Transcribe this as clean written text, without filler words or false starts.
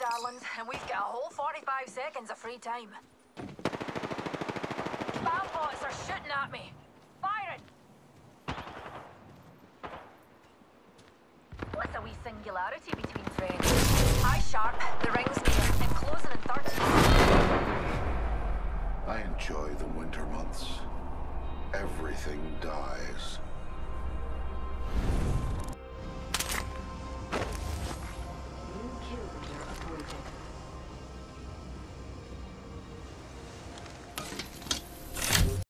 darlings, and we've got a whole 45 seconds of free time. Spam bots are shooting at me. Firing! What's a wee singularity between friends? Eye sharp, the ring's near, and closing in 30. I enjoy the winter months. Everything dies.